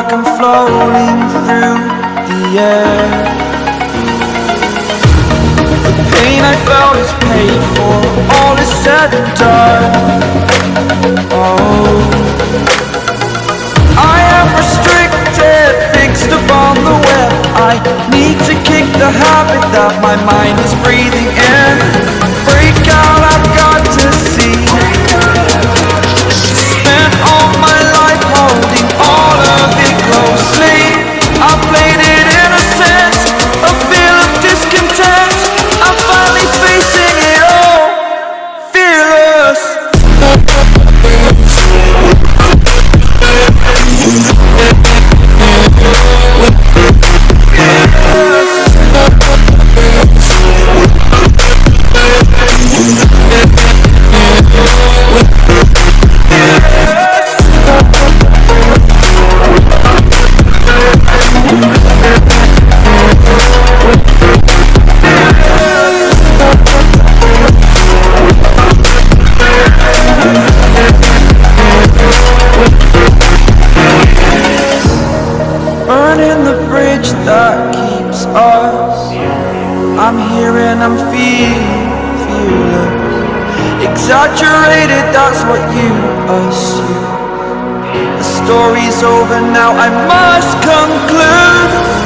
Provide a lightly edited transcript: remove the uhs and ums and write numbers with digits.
like I'm floating through the air. The pain I felt is paid for, all is said and done. Oh, I am restricted, fixed upon the web. I need to kick the habit that my mind is breathing in. Break out, I've got to see. Spent all my life holding all of it closely. I played it innocent, a feel of discontent. I'm finally facing it all, fearless. Burning the bridge that keeps us. I'm here and I'm feeling fearless. Exaggerated, that's what you assume. The story's over now, I must conclude.